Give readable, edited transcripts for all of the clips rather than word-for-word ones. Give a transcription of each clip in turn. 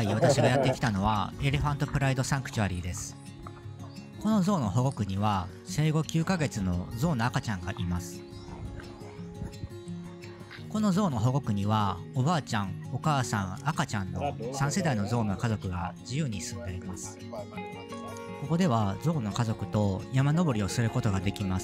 回私がやってきたのはエレファントプライドサンクチュアリーです。このゾウの保護区には生後9ヶ月のゾウの赤ちゃんがいます。このゾウの保護区にはおばあちゃん、お母さん、赤ちゃんの3世代のゾウの家族が自由に住んでいます。ここではゾウの家族と山登りをすることができます。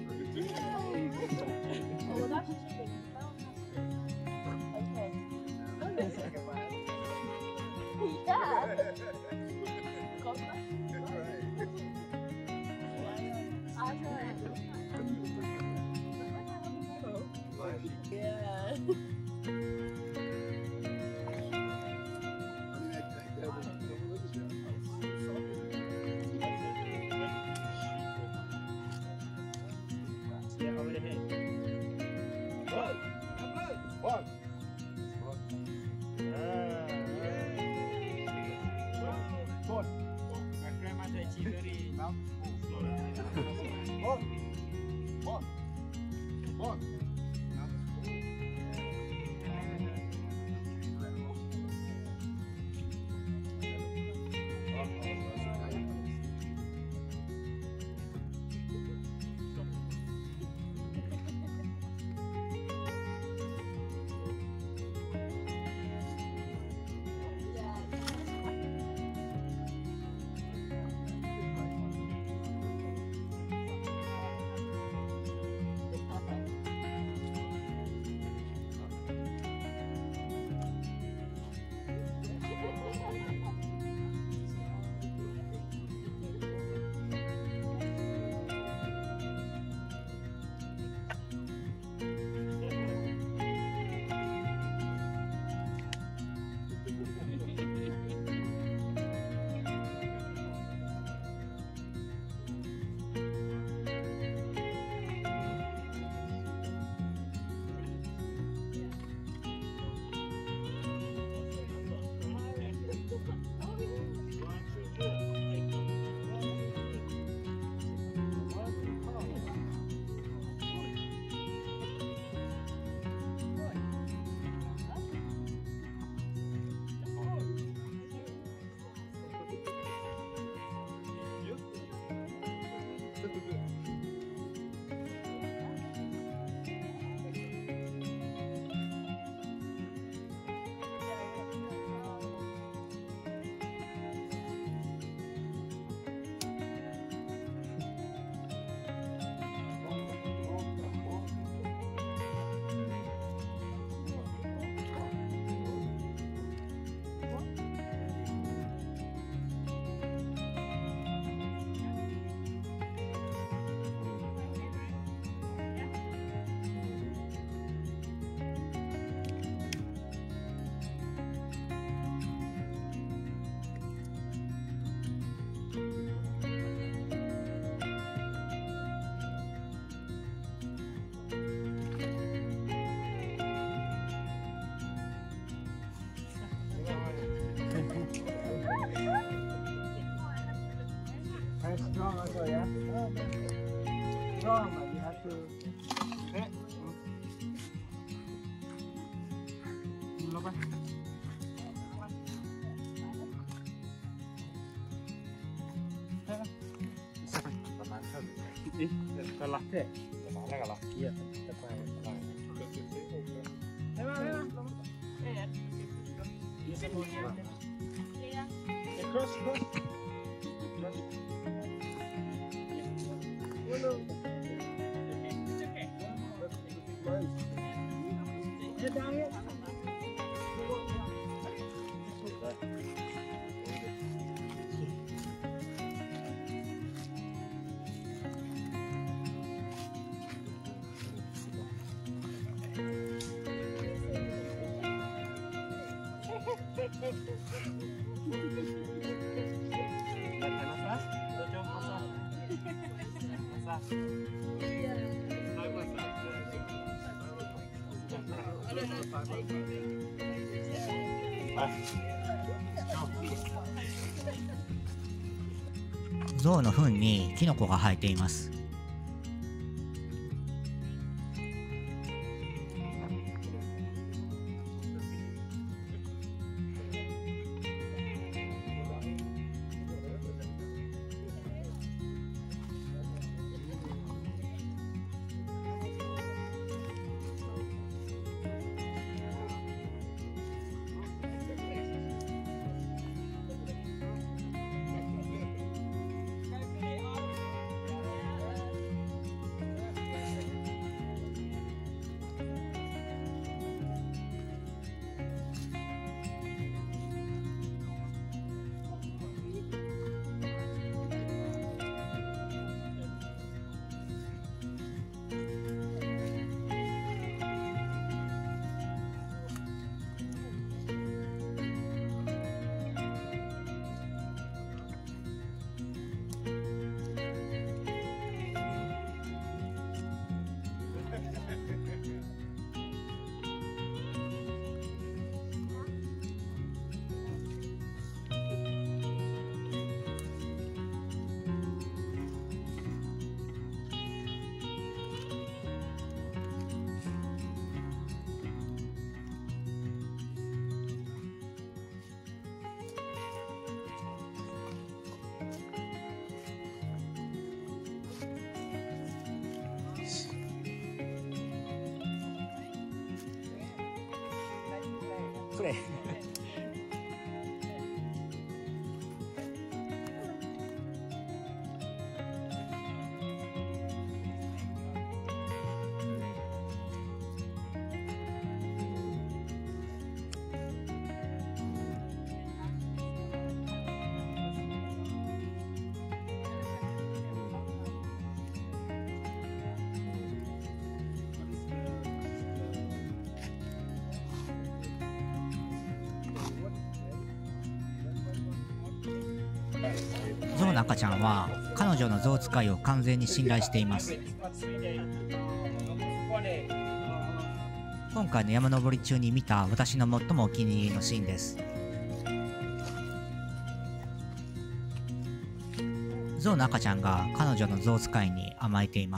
Strong also, yeah. Strong, but you have to. Cái lắc thế. Cái lắc. Iya, tepat. Cross, cross. ゾウの糞にキノコが生えています。 れ。ゾウの赤ちゃんは彼女のゾウ使いを完全に信頼しています。今回の山登り中に見た私の最もお気に入りのシーンです。ゾウの赤ちゃんが彼女のゾウ使いに甘えています。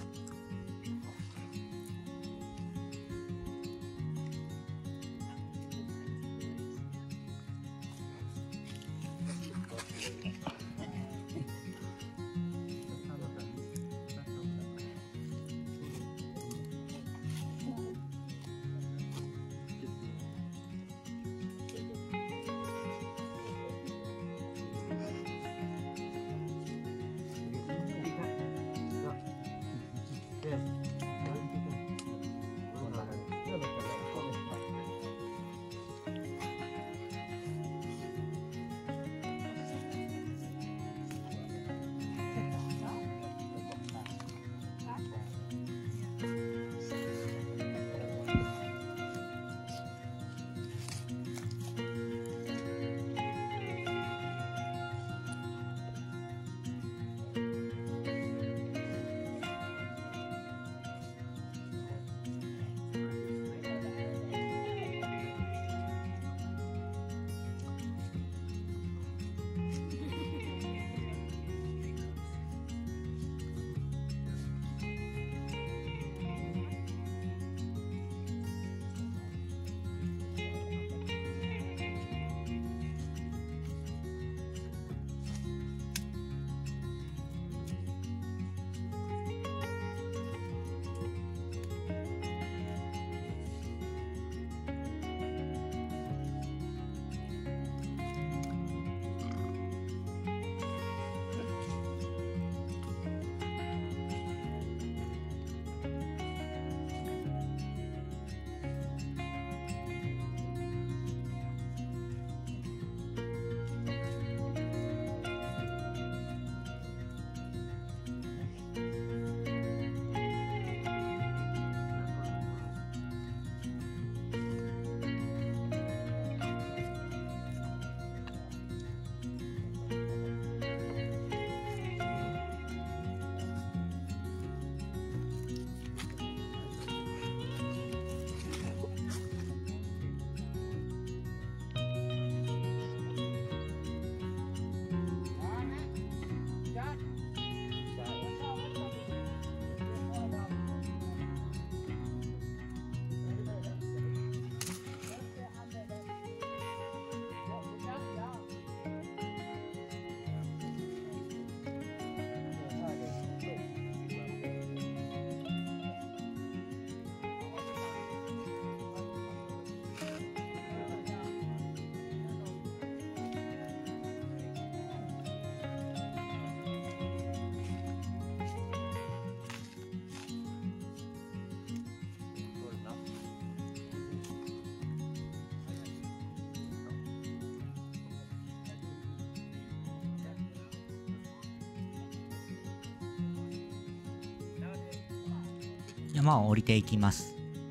山を降りていきます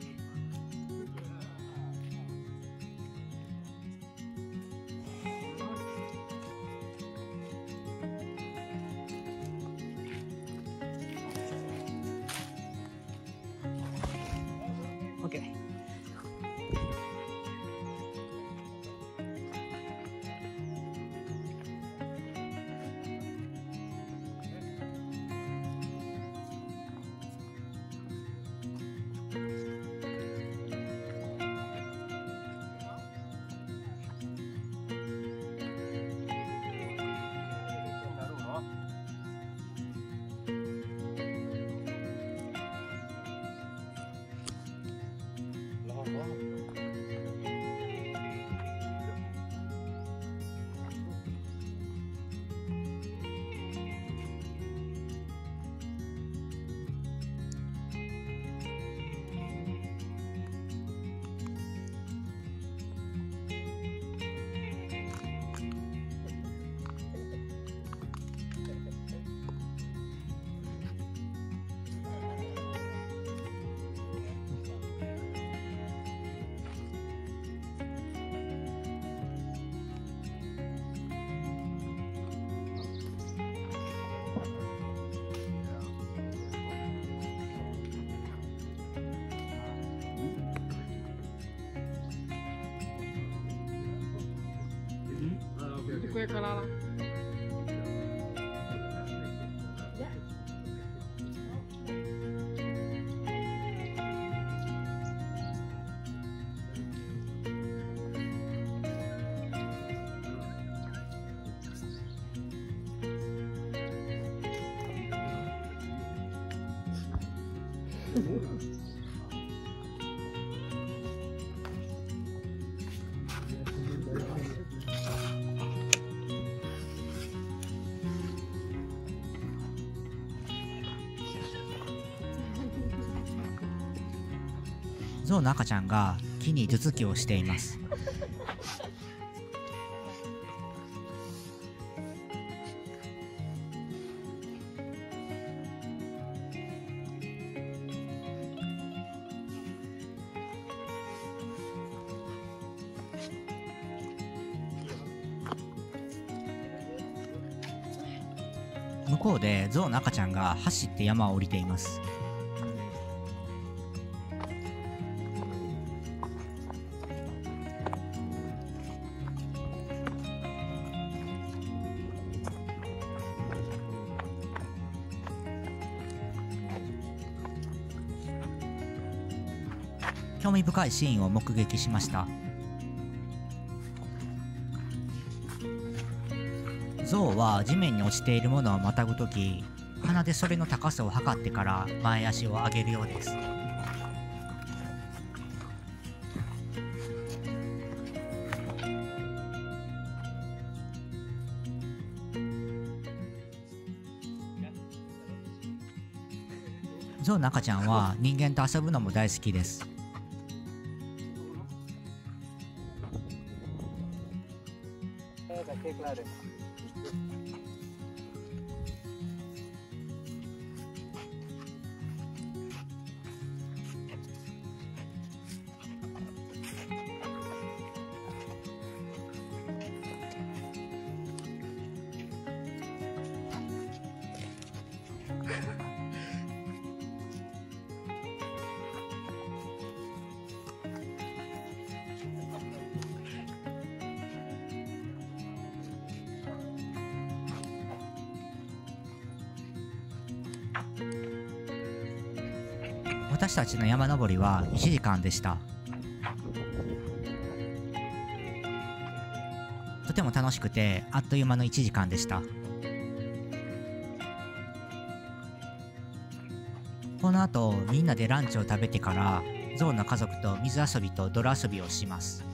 。OK。 kue kelala. ゾウの赤ちゃんが木に頭突きをしています。向こうでゾウの赤ちゃんが走って山を降りています。興味深いシーンを目撃しました。ゾウは地面に落ちているものをまたぐとき、鼻でそれの高さを測ってから前足を上げるようです。ゾウの赤ちゃんは人間と遊ぶのも大好きです。私たちの山登りは1時間でした。とても楽しくてあっという間の1時間でした。この後みんなでランチを食べてからゾウの家族と水遊びと泥遊びをします。